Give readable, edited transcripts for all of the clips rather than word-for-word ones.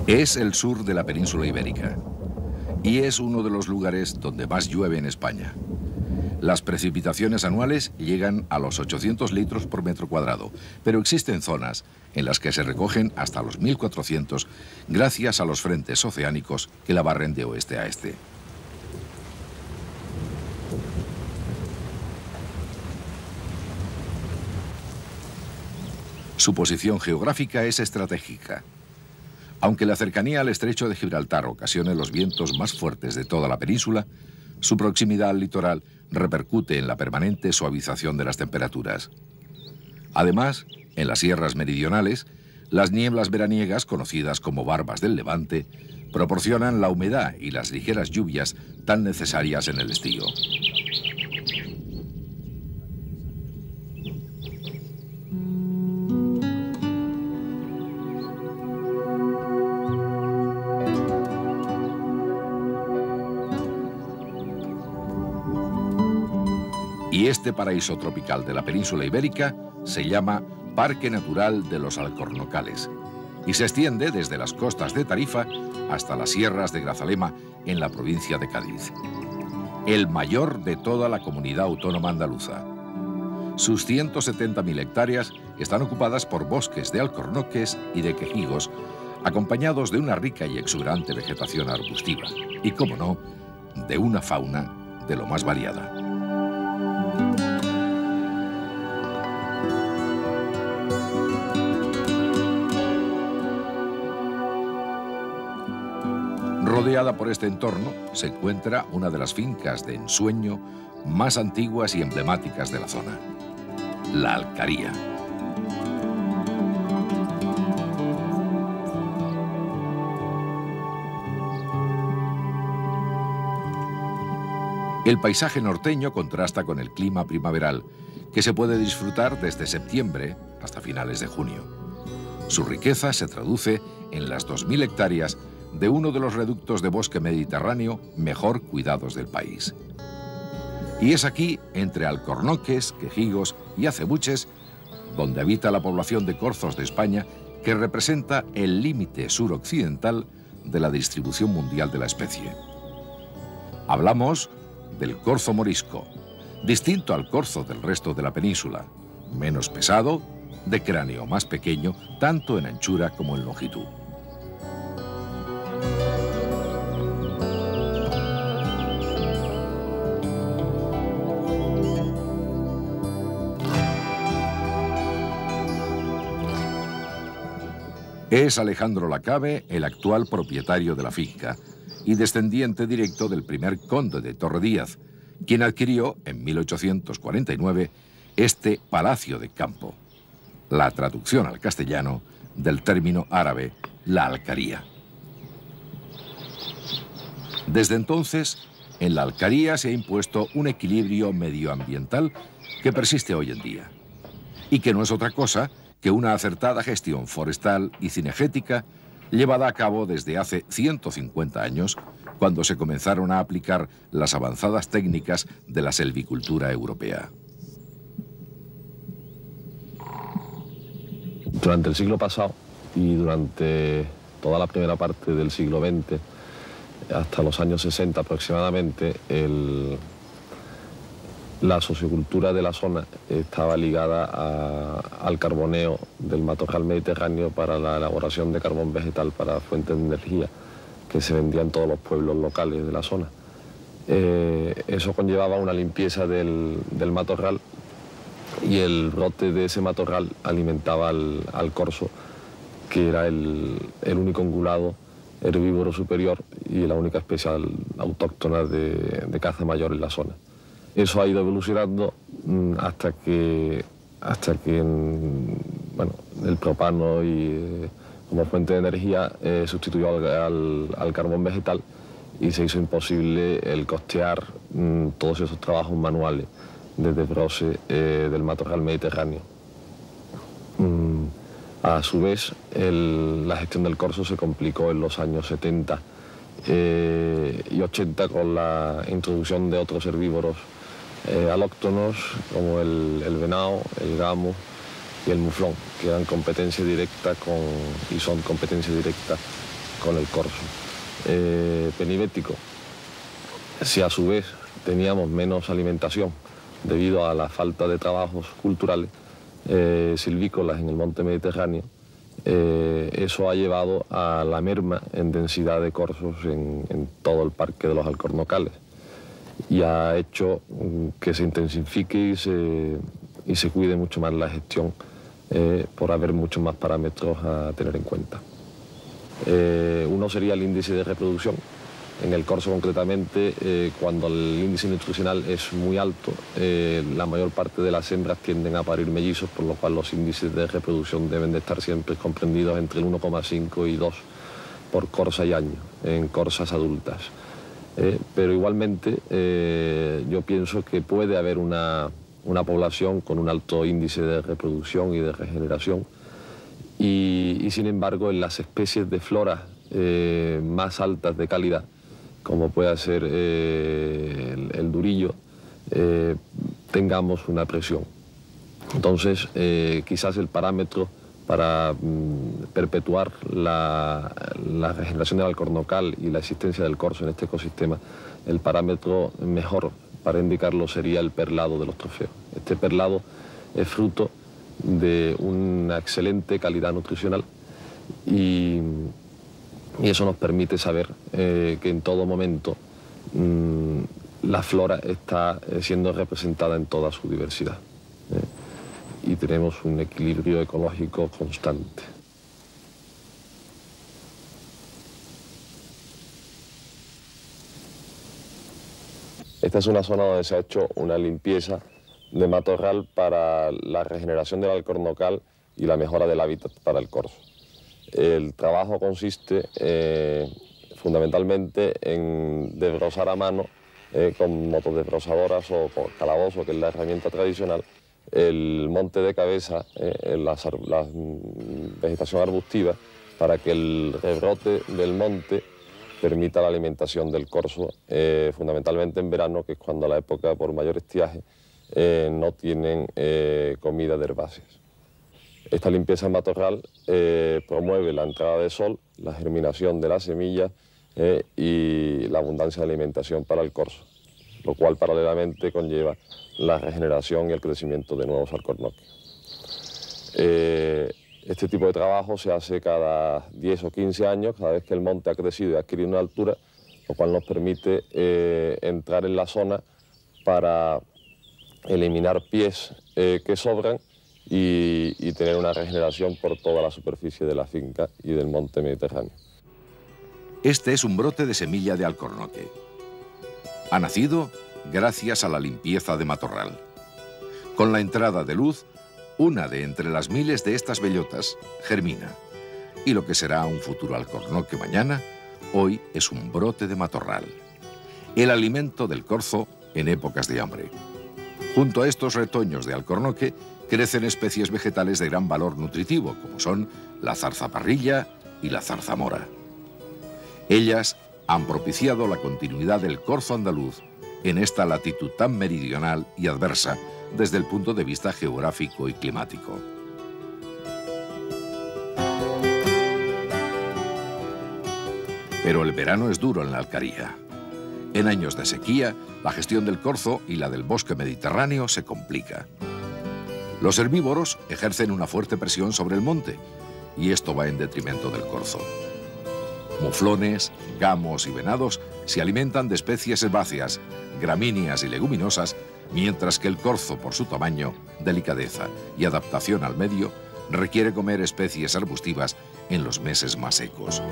Es el sur de la península ibérica y es uno de los lugares donde más llueve en España. Las precipitaciones anuales llegan a los 800 litros por metro cuadrado, pero existen zonas en las que se recogen hasta los 1400 gracias a los frentes oceánicos que la barren de oeste a este. Su posición geográfica es estratégica. Aunque la cercanía al estrecho de Gibraltar ocasione los vientos más fuertes de toda la península, su proximidad al litoral repercute en la permanente suavización de las temperaturas. Además, en las sierras meridionales, las nieblas veraniegas, conocidas como barbas del Levante, proporcionan la humedad y las ligeras lluvias tan necesarias en el estío. Y este paraíso tropical de la península ibérica se llama Parque Natural de los Alcornocales y se extiende desde las costas de Tarifa hasta las sierras de Grazalema en la provincia de Cádiz. El mayor de toda la comunidad autónoma andaluza. Sus 170.000 hectáreas están ocupadas por bosques de alcornoques y de quejigos, acompañados de una rica y exuberante vegetación arbustiva y, como no, de una fauna de lo más variada. Rodeada por este entorno se encuentra una de las fincas de ensueño más antiguas y emblemáticas de la zona, la Alcaría. El paisaje norteño contrasta con el clima primaveral, que se puede disfrutar desde septiembre hasta finales de junio. Su riqueza se traduce en las 2.000 hectáreas de uno de los reductos de bosque mediterráneo mejor cuidados del país. Y es aquí, entre alcornoques, quejigos y acebuches, donde habita la población de corzos de España, que representa el límite suroccidental de la distribución mundial de la especie. Hablamos del corzo morisco, distinto al corzo del resto de la península, menos pesado, de cráneo más pequeño, tanto en anchura como en longitud. Es Alejandro Lacabe el actual propietario de la finca y descendiente directo del primer conde de Torredíaz, quien adquirió en 1849 este palacio de campo, la traducción al castellano del término árabe la Alcaría. Desde entonces, en la Alcaría se ha impuesto un equilibrio medioambiental que persiste hoy en día y que no es otra cosa que una acertada gestión forestal y cinegética llevada a cabo desde hace 150 años, cuando se comenzaron a aplicar las avanzadas técnicas de la selvicultura europea. Durante el siglo pasado y durante toda la primera parte del siglo XX, hasta los años 60 aproximadamente, la sociocultura de la zona estaba ligada al carboneo del matorral mediterráneo para la elaboración de carbón vegetal para fuentes de energía que se vendía en todos los pueblos locales de la zona. Eso conllevaba una limpieza del matorral y el brote de ese matorral alimentaba al corzo, que era el único ungulado herbívoro superior y la única especie autóctona de caza mayor en la zona. Eso ha ido evolucionando hasta que bueno, el propano como fuente de energía sustituyó al carbón vegetal y se hizo imposible el costear todos esos trabajos manuales de desbroce del matorral mediterráneo. A su vez, la gestión del corzo se complicó en los años 70 y 80 con la introducción de otros herbívoros alóctonos como el venado, el gamo y el muflón, que eran competencia directa y son competencia directa con el corso penibético. Si a su vez teníamos menos alimentación debido a la falta de trabajos culturales silvícolas en el monte Mediterráneo, eso ha llevado a la merma en densidad de corzos en todo el parque de los Alcornocales y ha hecho que se intensifique y se cuide mucho más la gestión por haber muchos más parámetros a tener en cuenta. Uno sería el índice de reproducción. En el corzo concretamente, cuando el índice nutricional es muy alto, la mayor parte de las hembras tienden a parir mellizos, por lo cual los índices de reproducción deben de estar siempre comprendidos entre el 1,5 y 2 por corza y año, en corzas adultas. Pero igualmente yo pienso que puede haber una población con un alto índice de reproducción y de regeneración y sin embargo en las especies de flora más altas de calidad, como puede ser el durillo, tengamos una presión. Entonces, quizás el parámetro para perpetuar la regeneración del alcornocal y la existencia del corzo en este ecosistema, el parámetro mejor para indicarlo sería el perlado de los trofeos. Este perlado es fruto de una excelente calidad nutricional y eso nos permite saber que en todo momento la flora está siendo representada en toda su diversidad y tenemos un equilibrio ecológico constante. Esta es una zona donde se ha hecho una limpieza de matorral para la regeneración del alcornocal y la mejora del hábitat para el corzo. El trabajo consiste fundamentalmente en desbrozar a mano con motodesbrozadoras o con calabozo, que es la herramienta tradicional, el monte de cabeza, la vegetación arbustiva, para que el rebrote del monte permita la alimentación del corzo, fundamentalmente en verano, que es cuando la época por mayor estiaje no tienen comida de herbáceas. Esta limpieza en matorral promueve la entrada de sol, la germinación de las semillas y la abundancia de alimentación para el corzo, lo cual paralelamente conlleva la regeneración y el crecimiento de nuevos alcornoques. Este tipo de trabajo se hace cada 10 o 15 años, cada vez que el monte ha crecido y ha adquirido una altura, lo cual nos permite entrar en la zona para eliminar pies que sobran y tener una regeneración por toda la superficie de la finca y del monte Mediterráneo. Este es un brote de semilla de alcornoque. Ha nacido gracias a la limpieza de matorral. Con la entrada de luz, una de entre las miles de estas bellotas germina. Y lo que será un futuro alcornoque mañana, hoy es un brote de matorral. El alimento del corzo en épocas de hambre. Junto a estos retoños de alcornoque crecen especies vegetales de gran valor nutritivo, como son la zarzaparrilla y la zarzamora. Ellas han propiciado la continuidad del corzo andaluz en esta latitud tan meridional y adversa desde el punto de vista geográfico y climático. Pero el verano es duro en la Alcaría. En años de sequía, la gestión del corzo y la del bosque mediterráneo se complica. Los herbívoros ejercen una fuerte presión sobre el monte y esto va en detrimento del corzo. Muflones, gamos y venados se alimentan de especies herbáceas, gramíneas y leguminosas, mientras que el corzo, por su tamaño, delicadeza y adaptación al medio, requiere comer especies arbustivas en los meses más secos.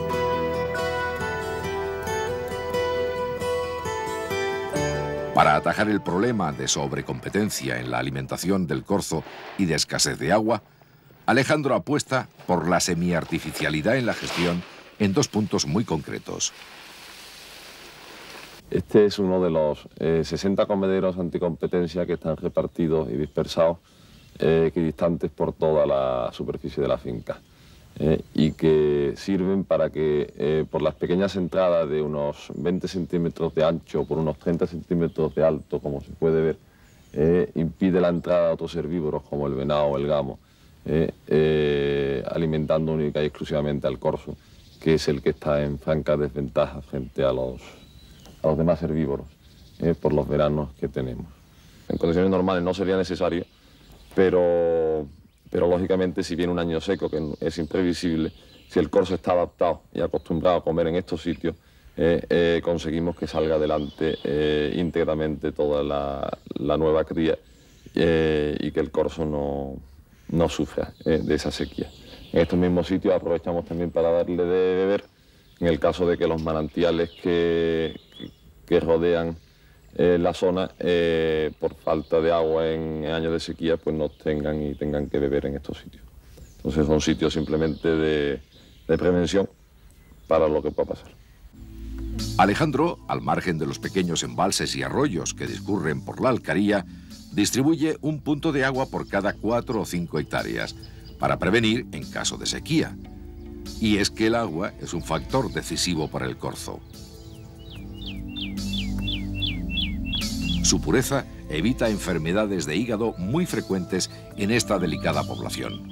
Para atajar el problema de sobrecompetencia en la alimentación del corzo y de escasez de agua, Alejandro apuesta por la semiartificialidad en la gestión en dos puntos muy concretos. Este es uno de los 60 comederos anticompetencia que están repartidos y dispersados equidistantes por toda la superficie de la finca y que sirven para que por las pequeñas entradas de unos 20 centímetros de ancho por unos 30 centímetros de alto, como se puede ver, impide la entrada de otros herbívoros como el venado o el gamo, alimentando única y exclusivamente al corzo que es el que está en franca desventaja frente a los demás herbívoros, por los veranos que tenemos. En condiciones normales no sería necesario, pero lógicamente si viene un año seco, que es imprevisible, si el corzo está adaptado y acostumbrado a comer en estos sitios, conseguimos que salga adelante íntegramente toda la nueva cría y que el corzo no sufra de esa sequía. En estos mismos sitios aprovechamos también para darle de beber, en el caso de que los manantiales que rodean la zona, por falta de agua en años de sequía, pues no tengan que beber en estos sitios. Entonces son sitios simplemente de prevención para lo que pueda pasar. Alejandro, al margen de los pequeños embalses y arroyos que discurren por la Alcaría, distribuye un punto de agua por cada 4 o 5 hectáreas para prevenir en caso de sequía. Y es que el agua es un factor decisivo para el corzo. Su pureza evita enfermedades de hígado muy frecuentes en esta delicada población.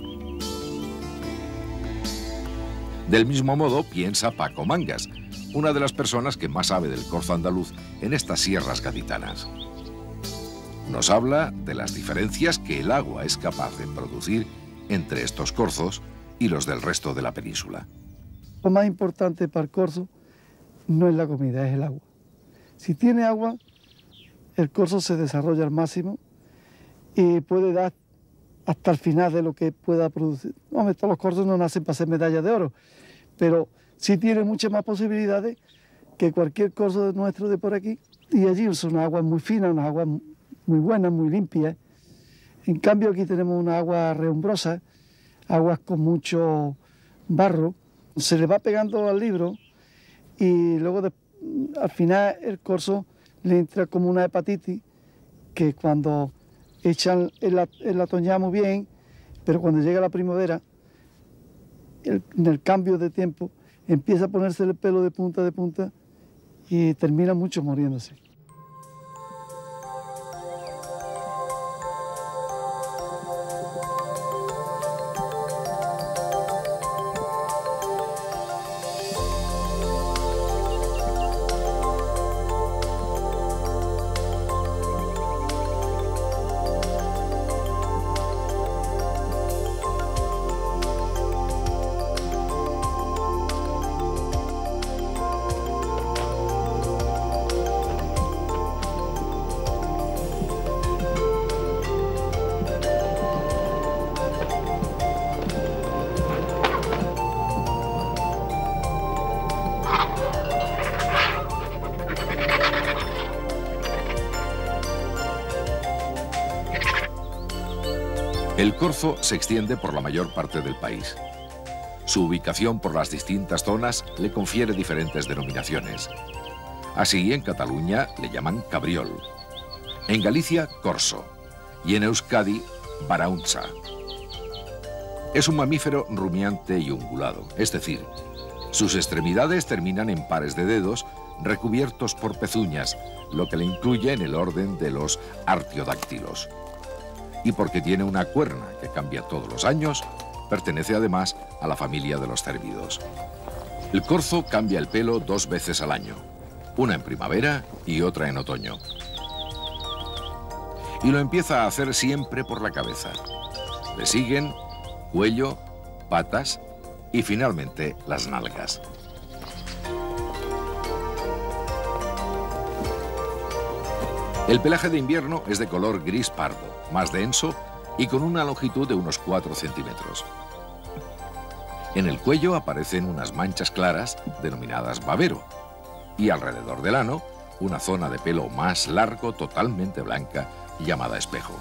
Del mismo modo piensa Paco Mangas, una de las personas que más sabe del corzo andaluz en estas sierras gaditanas. Nos habla de las diferencias que el agua es capaz de producir entre estos corzos y los del resto de la península. Lo más importante para el corzo no es la comida, es el agua. Si tiene agua, el corzo se desarrolla al máximo y puede dar hasta el final de lo que pueda producir. Hombre, todos los corzos no nacen para hacer medalla de oro, pero sí tiene muchas más posibilidades que cualquier corzo nuestro de por aquí. Y allí son aguas muy finas, unas aguas muy buenas, muy limpias. En cambio aquí tenemos una agua rehumbrosa, aguas con mucho barro. Se le va pegando al libro y luego al final el corzo le entra como una hepatitis que cuando echan el otoñamo bien, pero cuando llega la primavera, en el cambio de tiempo, empieza a ponerse el pelo de punta y termina mucho muriéndose. El corzo se extiende por la mayor parte del país. Su ubicación por las distintas zonas le confiere diferentes denominaciones. Así, en Cataluña le llaman cabriol, en Galicia, corso, y en Euskadi, barauntza. Es un mamífero rumiante y ungulado, es decir, sus extremidades terminan en pares de dedos recubiertos por pezuñas, lo que le incluye en el orden de los artiodáctilos. Y porque tiene una cuerna que cambia todos los años, pertenece además a la familia de los cérvidos. El corzo cambia el pelo 2 veces al año, una en primavera y otra en otoño. Y lo empieza a hacer siempre por la cabeza. Le siguen cuello, patas y finalmente las nalgas. El pelaje de invierno es de color gris pardo, más denso y con una longitud de unos 4 centímetros. En el cuello aparecen unas manchas claras denominadas babero y alrededor del ano una zona de pelo más largo totalmente blanca llamada espejo.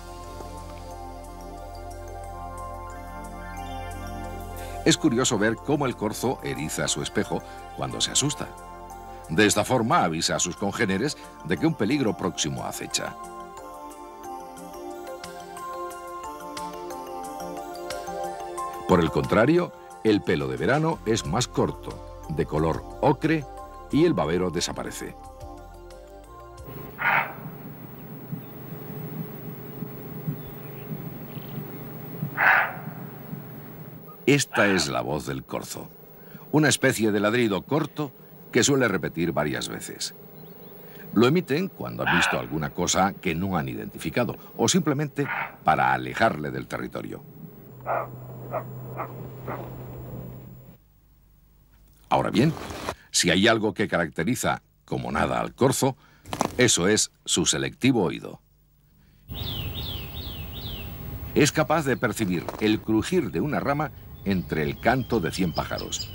Es curioso ver cómo el corzo eriza su espejo cuando se asusta. De esta forma avisa a sus congéneres de que un peligro próximo acecha. Por el contrario, el pelo de verano es más corto, de color ocre, y el babero desaparece. Esta es la voz del corzo, una especie de ladrido corto que suele repetir varias veces. Lo emiten cuando han visto alguna cosa que no han identificado o simplemente para alejarle del territorio. Ahora bien, si hay algo que caracteriza como nada al corzo, eso es su selectivo oído. Es capaz de percibir el crujir de una rama entre el canto de 100 pájaros.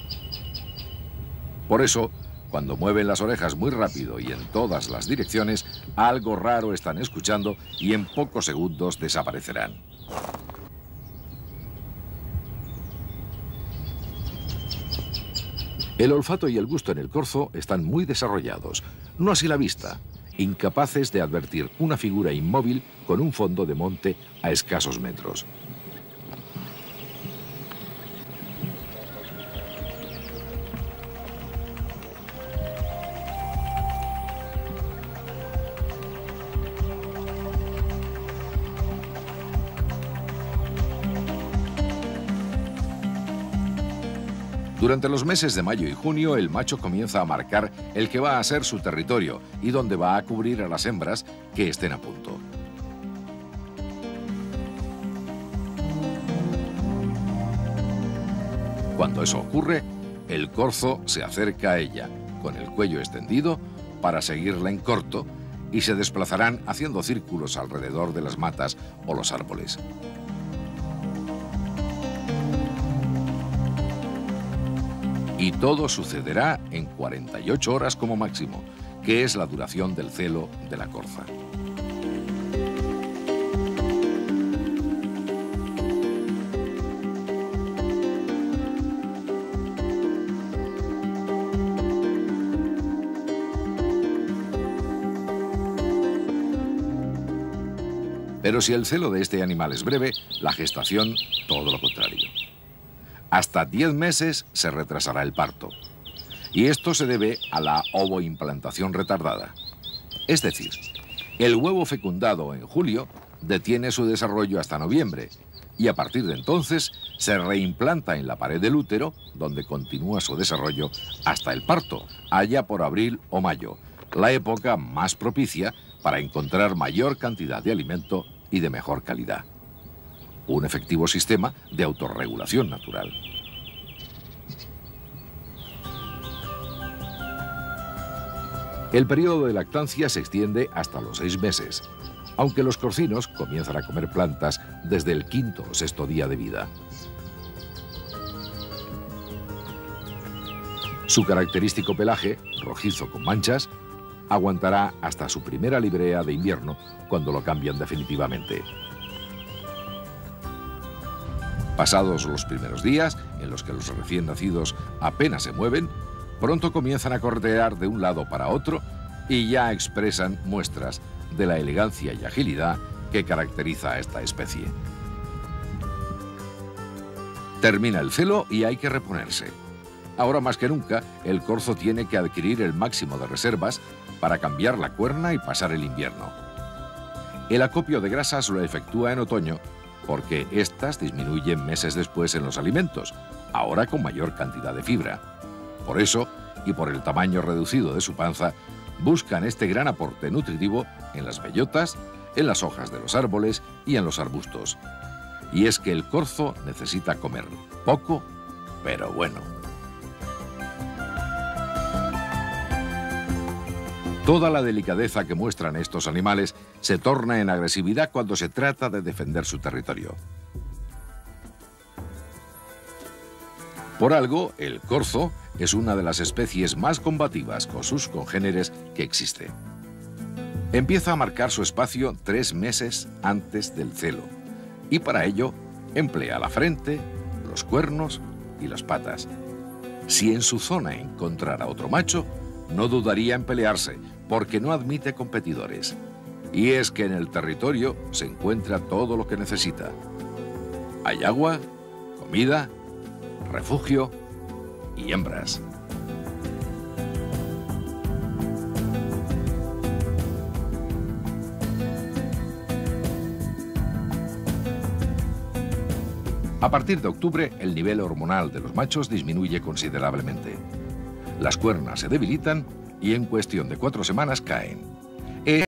Por eso, cuando mueven las orejas muy rápido y en todas las direcciones, algo raro están escuchando y en pocos segundos desaparecerán. El olfato y el gusto en el corzo están muy desarrollados, no así la vista, incapaces de advertir una figura inmóvil con un fondo de monte a escasos metros. Durante los meses de mayo y junio, el macho comienza a marcar el que va a ser su territorio y donde va a cubrir a las hembras que estén a punto. Cuando eso ocurre, el corzo se acerca a ella, con el cuello extendido, para seguirla en corto, y se desplazarán haciendo círculos alrededor de las matas o los árboles. Y todo sucederá en 48 horas como máximo, que es la duración del celo de la corza. Pero si el celo de este animal es breve, la gestación todo lo contrario. Hasta 10 meses se retrasará el parto. Y esto se debe a la ovoimplantación retardada. Es decir, el huevo fecundado en julio detiene su desarrollo hasta noviembre y a partir de entonces se reimplanta en la pared del útero, donde continúa su desarrollo hasta el parto, allá por abril o mayo, la época más propicia para encontrar mayor cantidad de alimento y de mejor calidad. Un efectivo sistema de autorregulación natural. El periodo de lactancia se extiende hasta los 6 meses, aunque los corcinos comienzan a comer plantas desde el 5º o 6º día de vida. Su característico pelaje, rojizo con manchas, aguantará hasta su primera librea de invierno, cuando lo cambian definitivamente. Pasados los primeros días, en los que los recién nacidos apenas se mueven, pronto comienzan a corretear de un lado para otro y ya expresan muestras de la elegancia y agilidad que caracteriza a esta especie. Termina el celo y hay que reponerse. Ahora más que nunca, el corzo tiene que adquirir el máximo de reservas para cambiar la cuerna y pasar el invierno. El acopio de grasas lo efectúa en otoño, porque éstas disminuyen meses después en los alimentos, ahora con mayor cantidad de fibra. Por eso, y por el tamaño reducido de su panza, buscan este gran aporte nutritivo en las bellotas, en las hojas de los árboles y en los arbustos. Y es que el corzo necesita comer poco, pero bueno. Toda la delicadeza que muestran estos animales se torna en agresividad cuando se trata de defender su territorio. Por algo, el corzo es una de las especies más combativas con sus congéneres que existe. Empieza a marcar su espacio 3 meses antes del celo y para ello emplea la frente, los cuernos y las patas. Si en su zona encontrara otro macho, no dudaría en pelearse, porque no admite competidores. Y es que en el territorio se encuentra todo lo que necesita. Hay agua, comida, refugio y hembras. A partir de octubre, el nivel hormonal de los machos disminuye considerablemente. Las cuernas se debilitan y en cuestión de 4 semanas caen.